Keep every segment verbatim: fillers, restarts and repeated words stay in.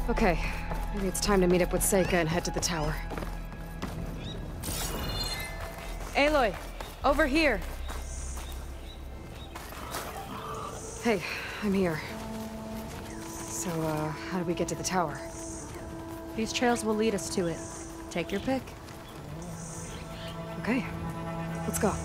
Okay, maybe it's time to meet up with Seika and head to the tower. Aloy, over here! Hey, I'm here. So, uh, how do we get to the tower? These trails will lead us to it. Take your pick. Okay, let's go.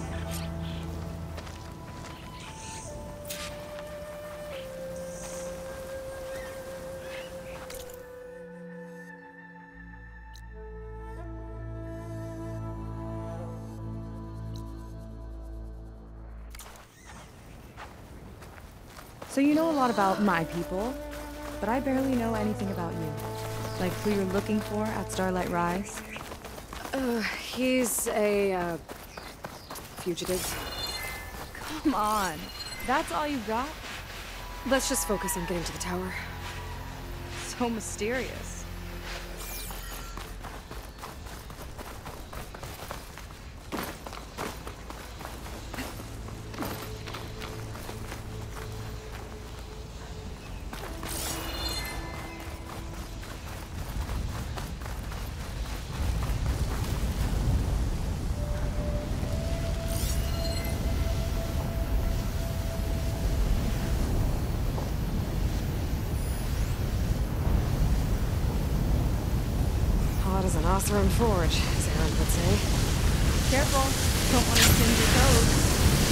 So you know a lot about my people, but I barely know anything about you. Like who you're looking for at Starlight Rise. Uh, he's a, uh, fugitive. Come on, that's all you got? Let's just focus on getting to the tower. So mysterious. Hot as an Oseram forge, as Aaron would say. Careful, don't want to singe your toes.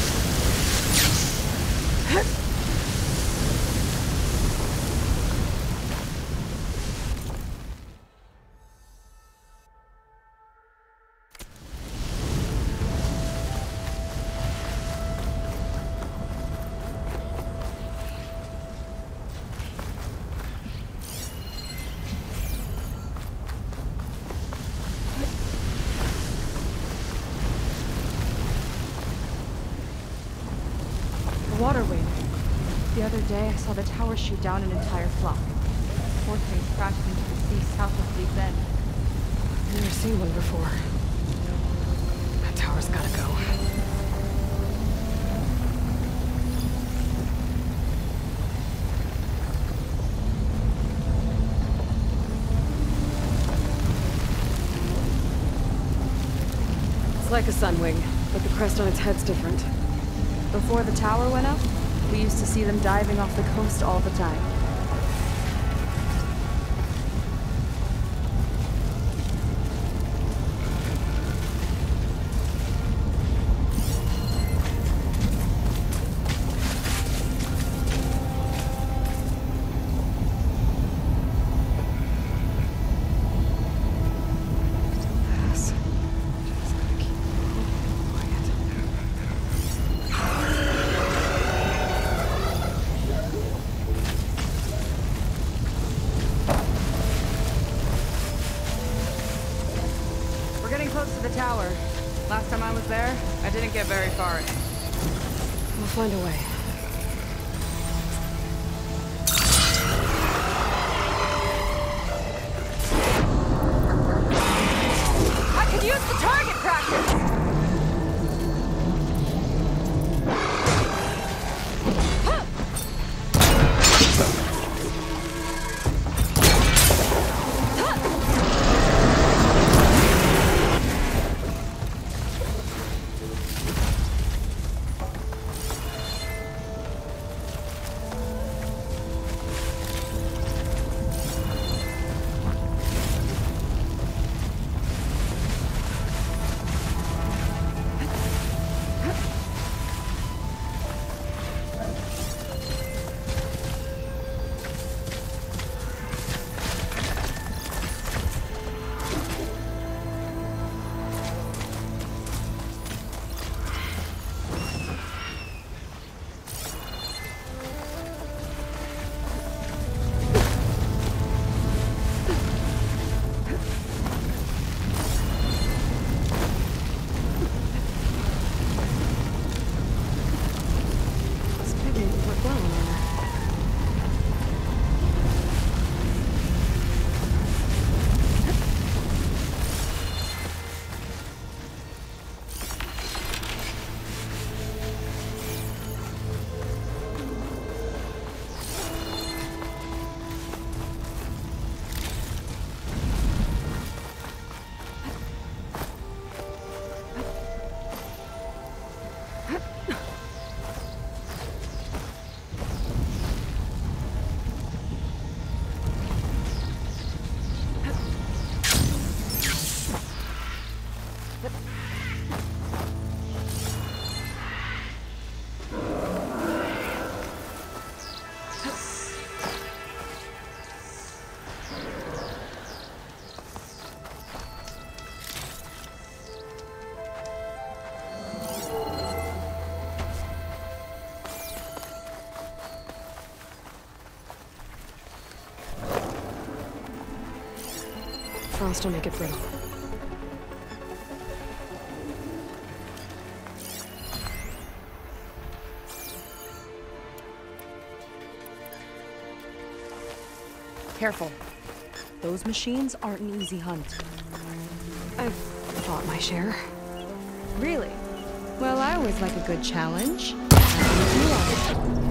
Water wing. The other day, I saw the tower shoot down an entire flock. Four things crashed into the sea south of Lee's End. I've never seen one before. That tower's gotta go. It's like a sunwing, but the crest on its head's different. Before the tower went up, we used to see them diving off the coast all the time. Close to the tower. Last time I was there, I didn't get very far. We'll find a way. I could use the target practice! Frost will make it brittle. Careful. Those machines aren't an easy hunt. I've fought my share. Really? Well, I always like a good challenge. How do you feel?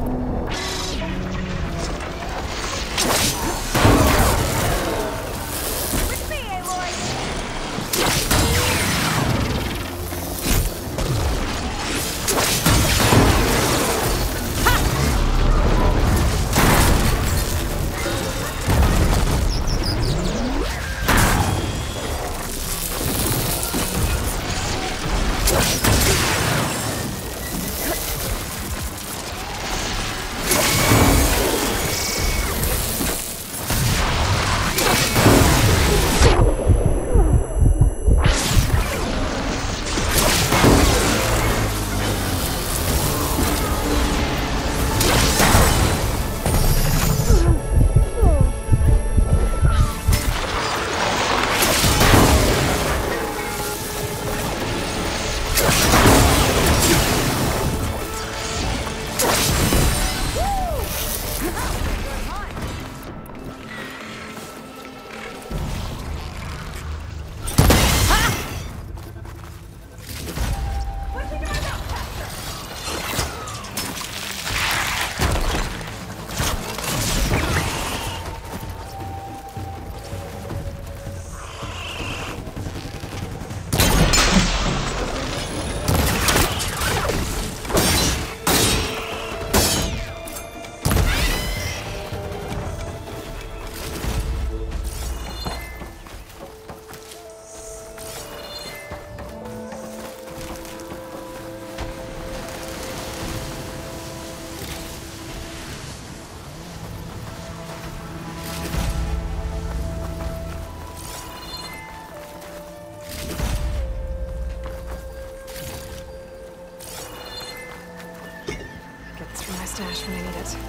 Stash when I need it.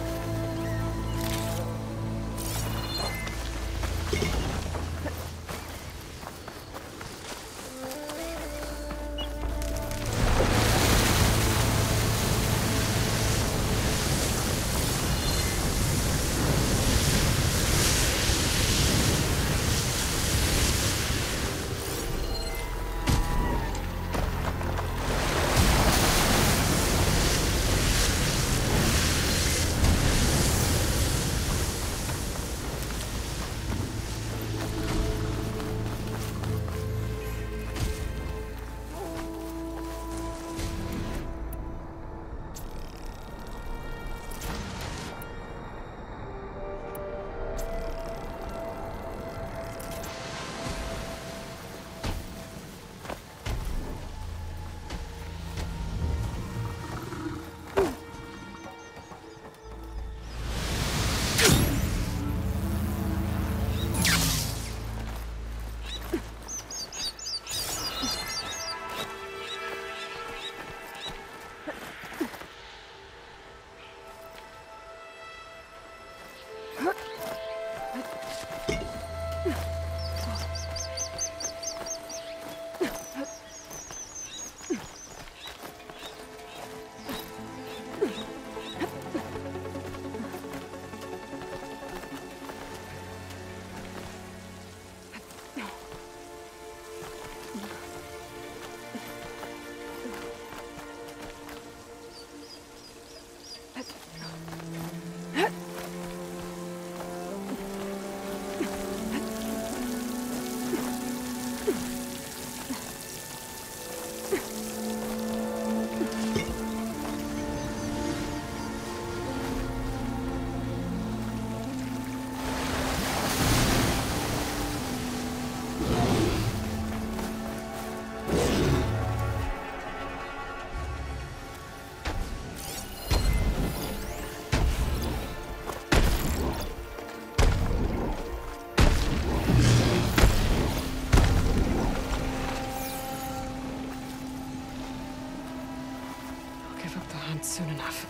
Soon enough.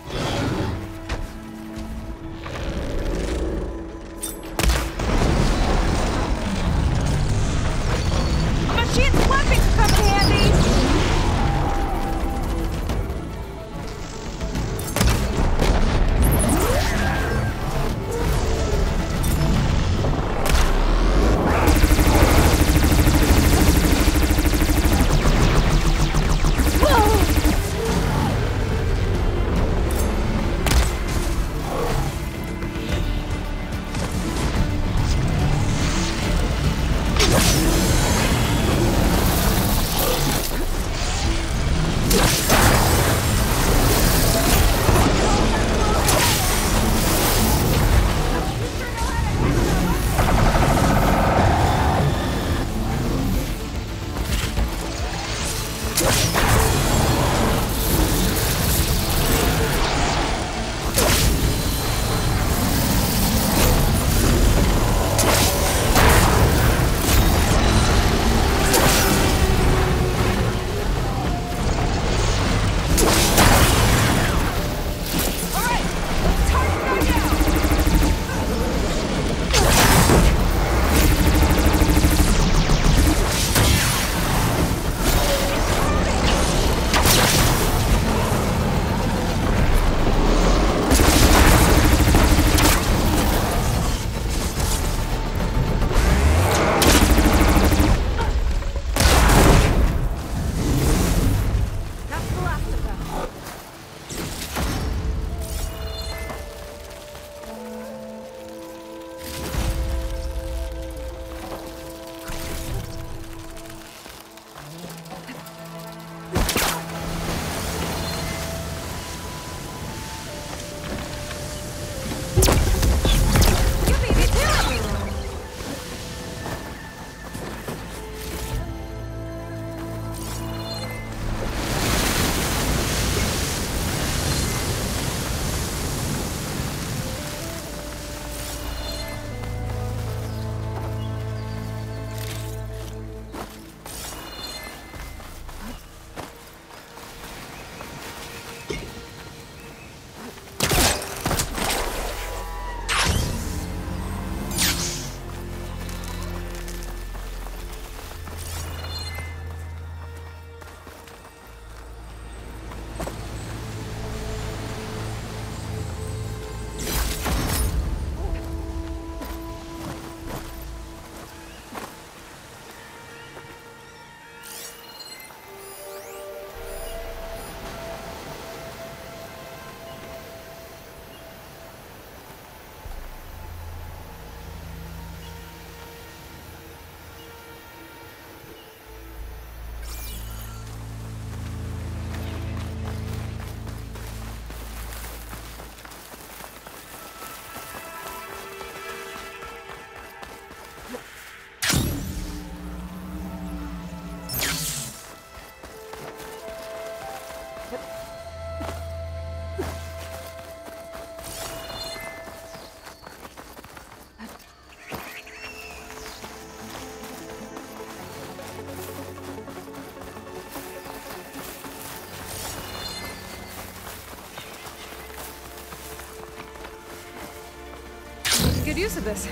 Good use of this.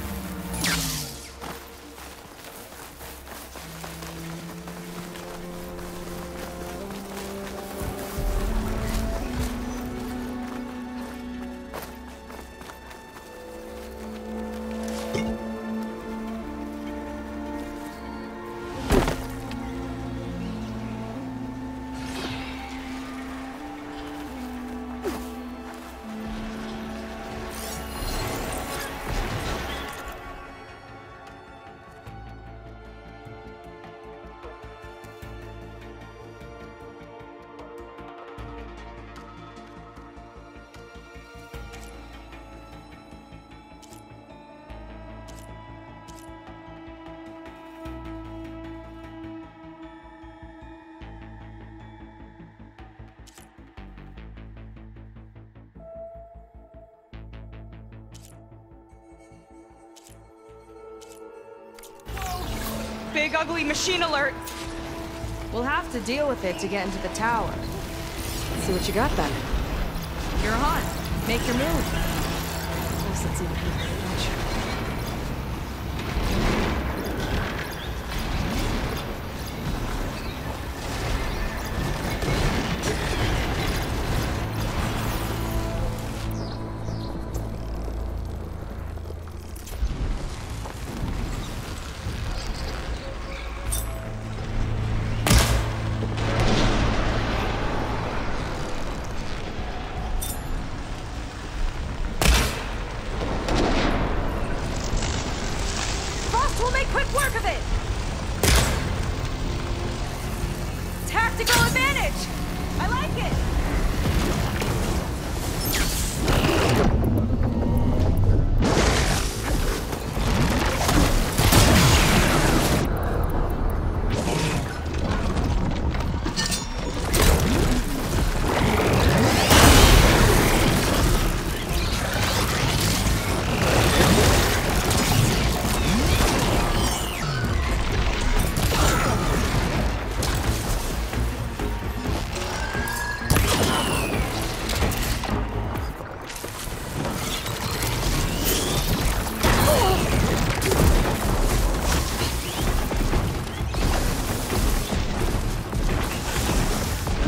Big ugly machine alert! We'll have to deal with it to get into the tower. Let's see what you got then. You're on. Make your move. Yes, let's see what you got.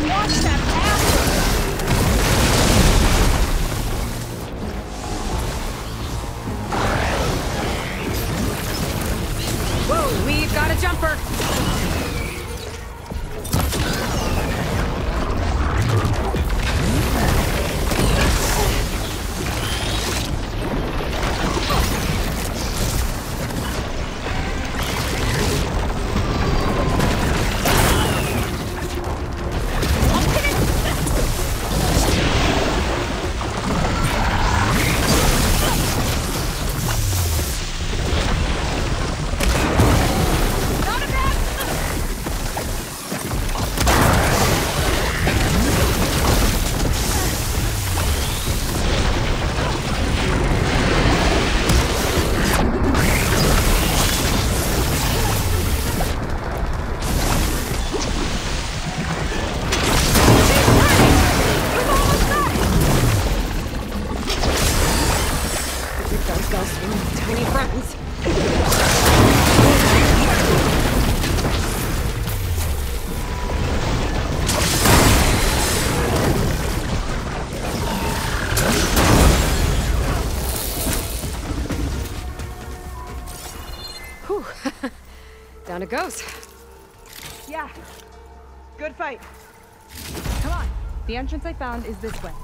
Watch that bastard! Whoa, we've got a jumper! Tiny friends. Whew. Down it goes. Yeah. Good fight. Come on. The entrance I found is this way.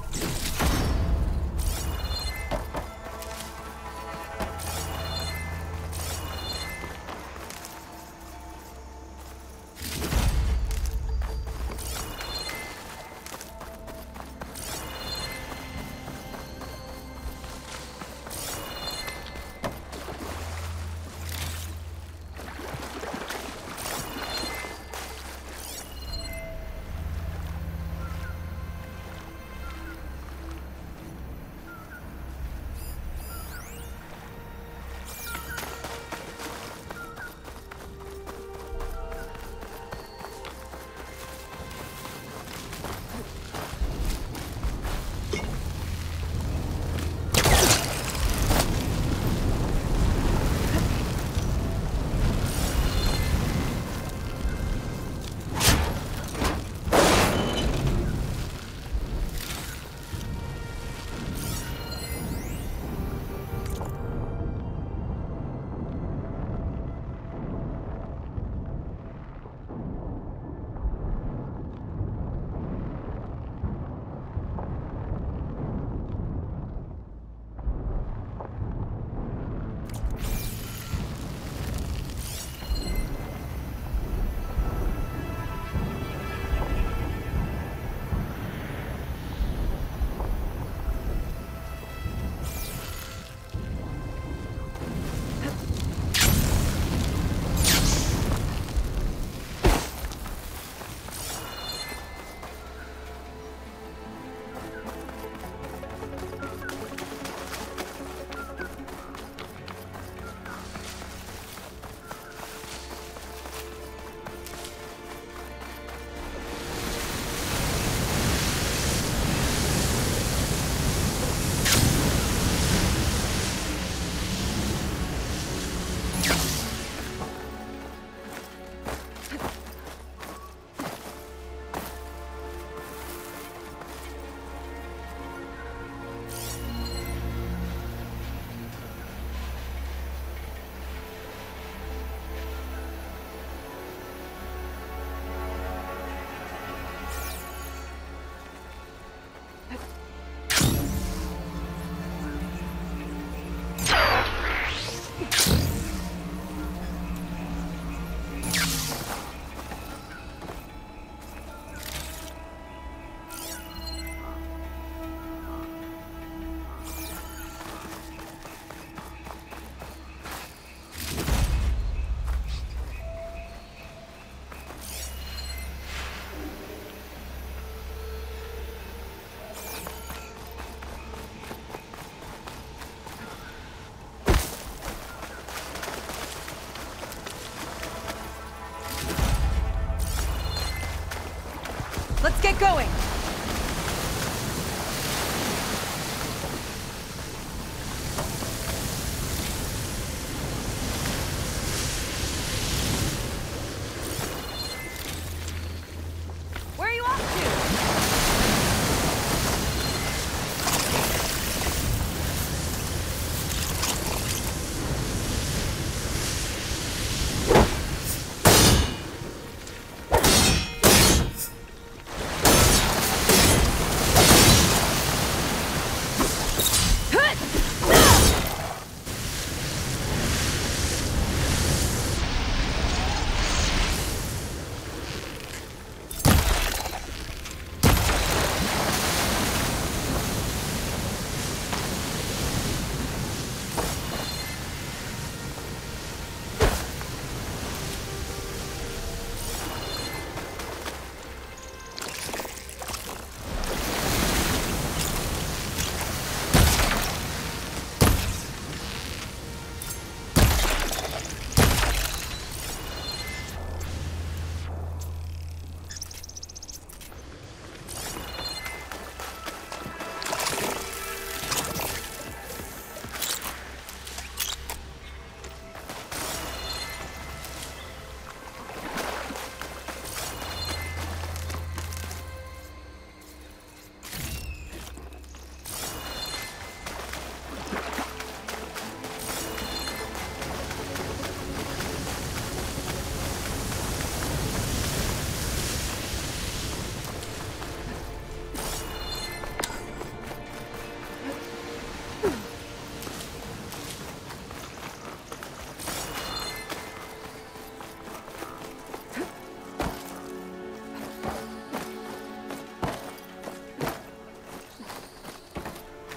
Let's get going! Where are you off to?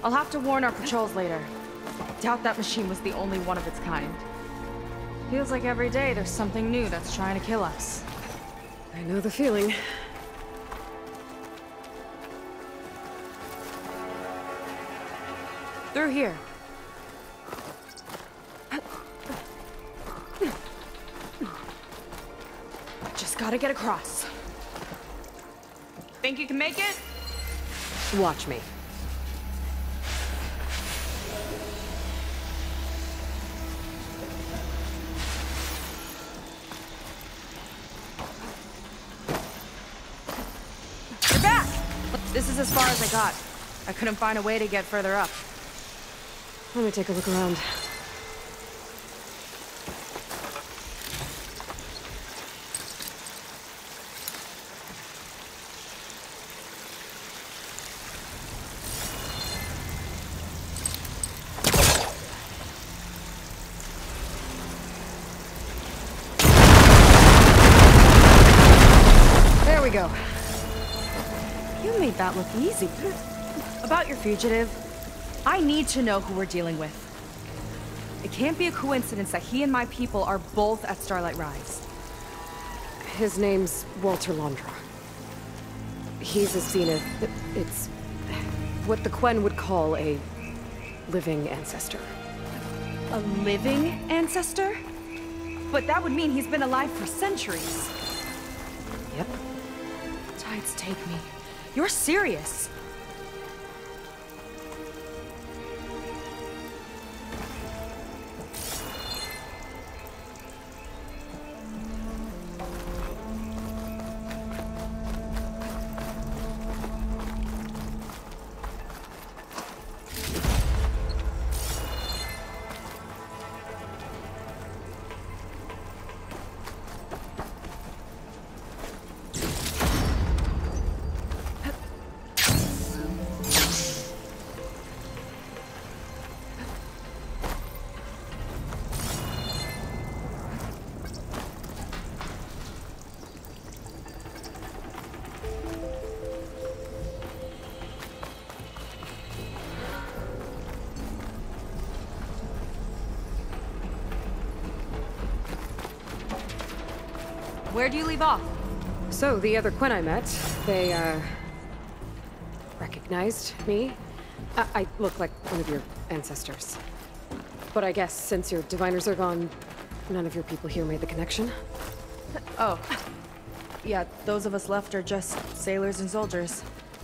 I'll have to warn our patrols later. Doubt that machine was the only one of its kind. Feels like every day there's something new that's trying to kill us. I know the feeling. Through here. Just gotta get across. Think you can make it? Watch me. You're back! This is as far as I got. I couldn't find a way to get further up. Let me take a look around. There we go. You made that look easy. About your fugitive, I need to know who we're dealing with. It can't be a coincidence that he and my people are both at Starlight Rise. His name's Walter Londra. He's a Zenith. It's what the Quen would call a living ancestor. A living ancestor? But that would mean he's been alive for centuries. Yep. Tides take me. You're serious. Where'd you leave off? So, the other Quen I met, they, uh... recognized me. I, I look like one of your ancestors. But I guess since your diviners are gone, none of your people here made the connection? Oh. Yeah, those of us left are just sailors and soldiers.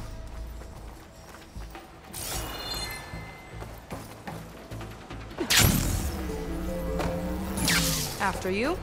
After you?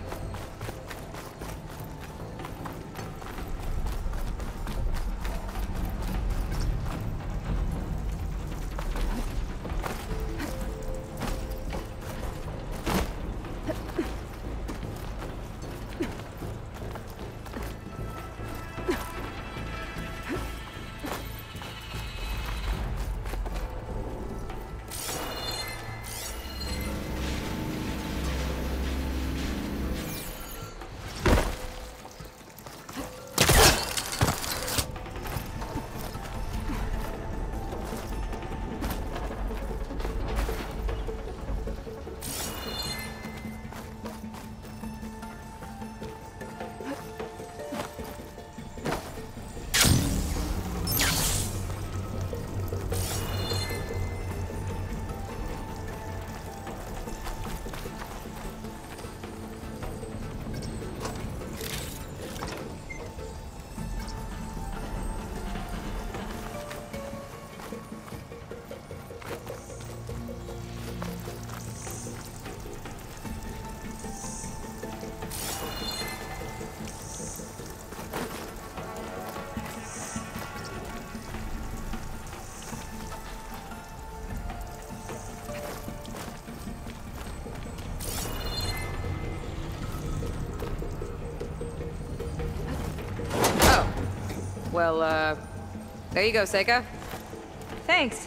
Well, uh... there you go, Seika. Thanks.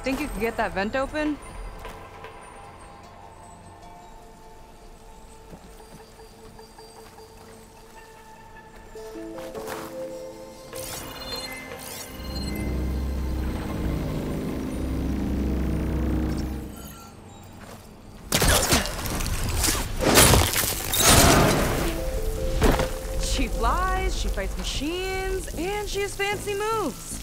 Think you could get that vent open? She flies, she fights machines, and she has fancy moves.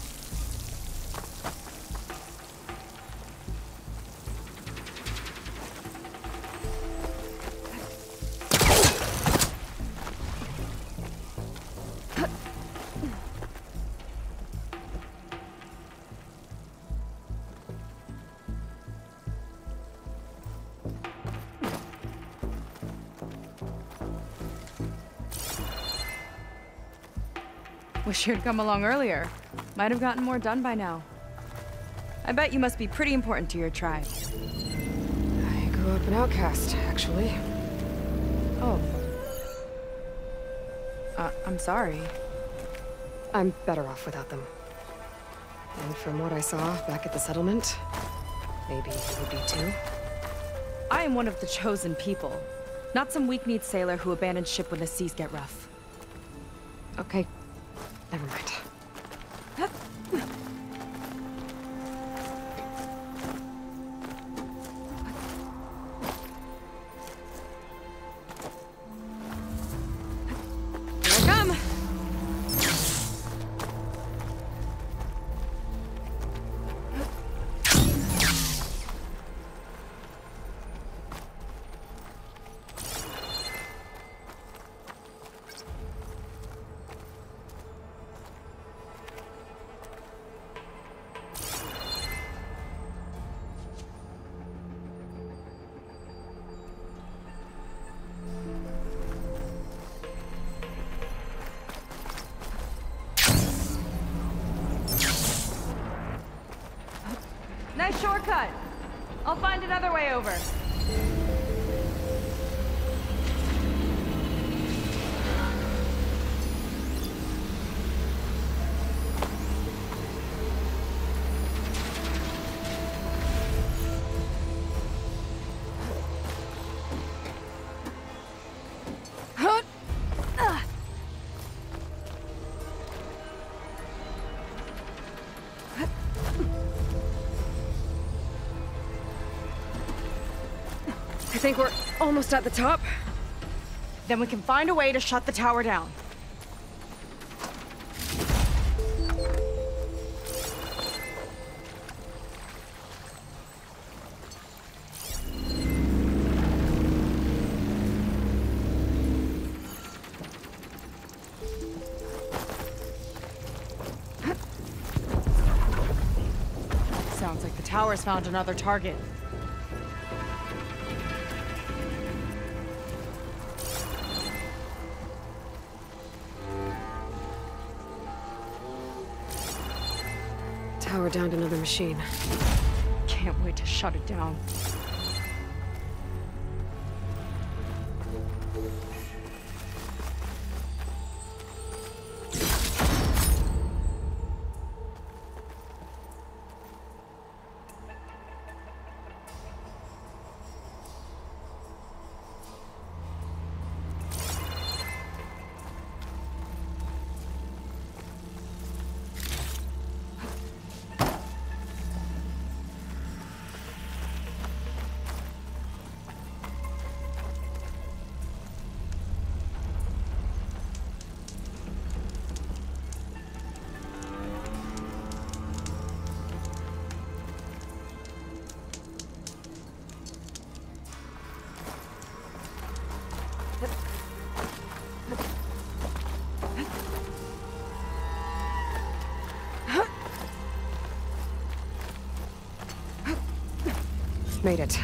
Wish you'd come along earlier. Might have gotten more done by now. I bet you must be pretty important to your tribe. I grew up an outcast, actually. Oh. Uh, I'm sorry. I'm better off without them. And from what I saw back at the settlement, maybe you would be too. I am one of the chosen people. Not some weak-kneed sailor who abandons ship when the seas get rough. Okay. Never mind. Here I come! Nice shortcut. I'll find another way over. I think we're almost at the top. Then we can find a way to shut the tower down. Sounds like the tower's found another target. Tower downed another machine. Can't wait to shut it down. Made it.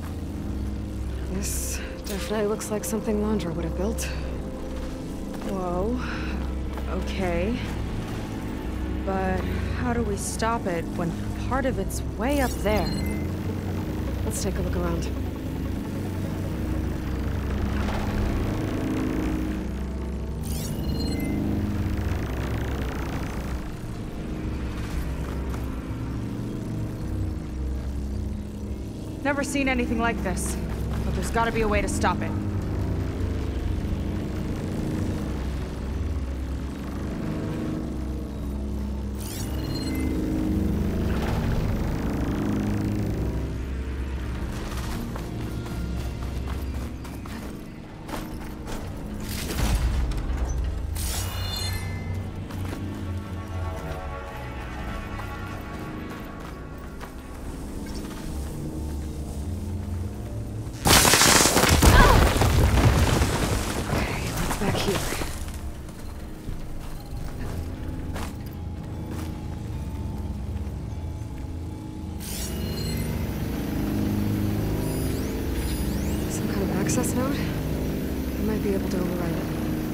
This definitely looks like something Londra would have built. Whoa. Okay. But how do we stop it when part of it's way up there? Let's take a look around. Never seen anything like this. But there's gotta be a way to stop it. Back here. Some kind of access node? I might be able to override it.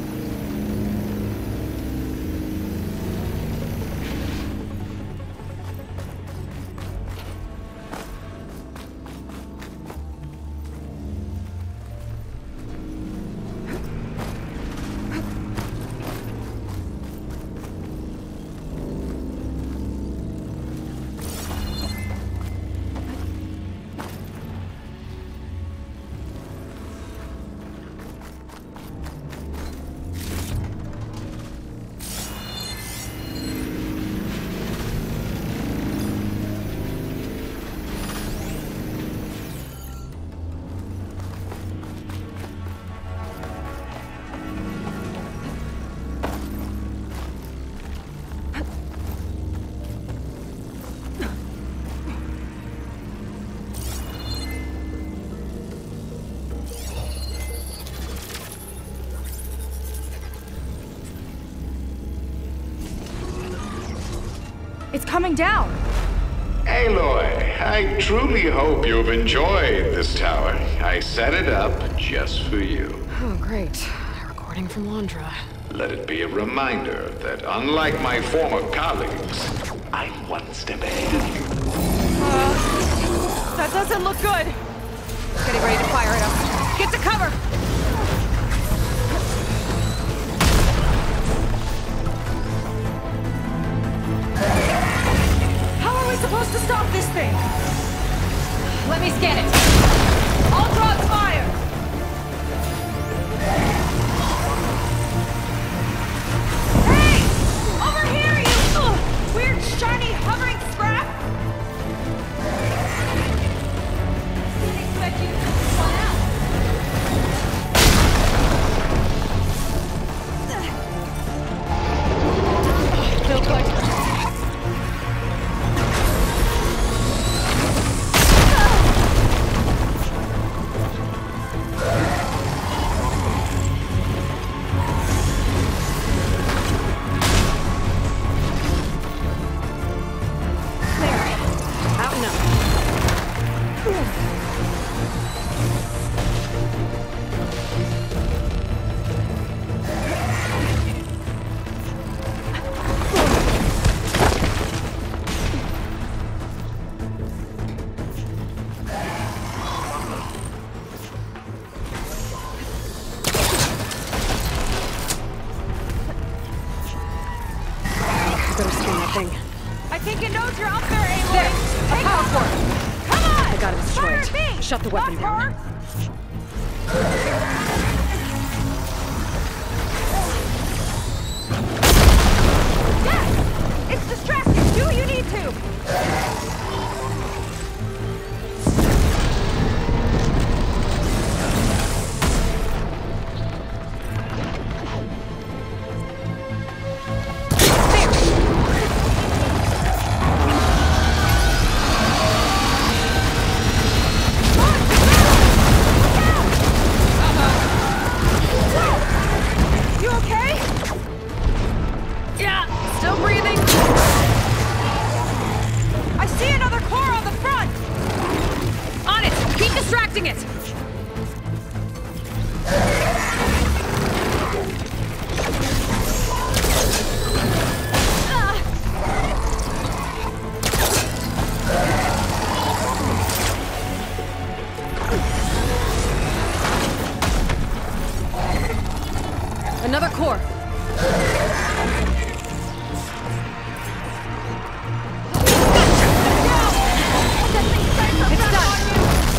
It's coming down! Aloy, I truly hope you've enjoyed this tower. I set it up just for you. Oh, great. A recording from Londra. Let it be a reminder that unlike my former colleagues, I'm one step ahead of you. Uh, that doesn't look good. Getting ready to fire it up. Get to cover! How are we supposed to stop this thing? Let me scan it. All drops fire! Hey! Over here, you ugh, weird, shiny, hovering scrap! Didn't expect you to put this one out. Feel good. I think it knows you're up there, Aloy! There! A power cord! Come on! I got it destroyed. Fire me! Shut the weapon Not down. her. Yes! It's distracted! Do what you need to! It. Another core. It's done.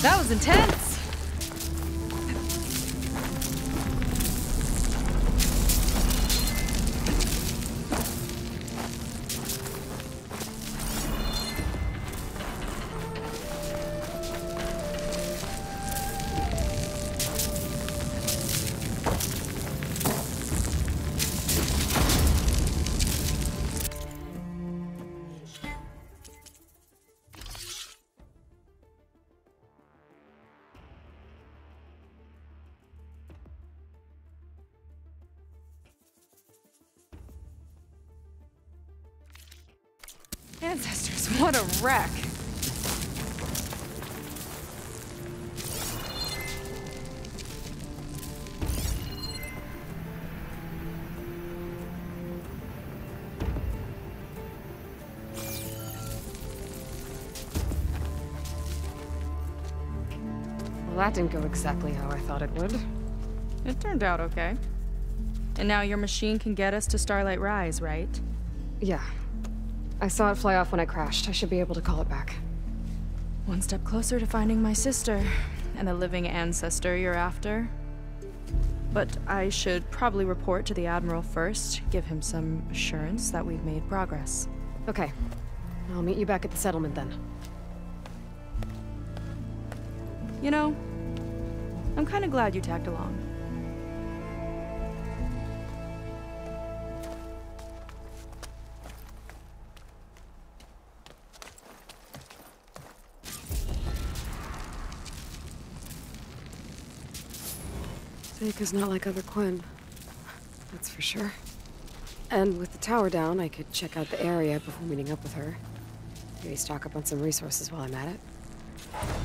That was intense! Ancestors, what a wreck! Well, that didn't go exactly how I thought it would. It turned out okay. And now your machine can get us to Starlight Rise, right? Yeah. I saw it fly off when I crashed. I should be able to call it back. One step closer to finding my sister, and the living ancestor you're after. But I should probably report to the Admiral first, give him some assurance that we've made progress. Okay. I'll meet you back at the settlement then. You know, I'm kind of glad you tagged along. Seika's not like other Quen. That's for sure. And with the tower down, I could check out the area before meeting up with her. Maybe stock up on some resources while I'm at it.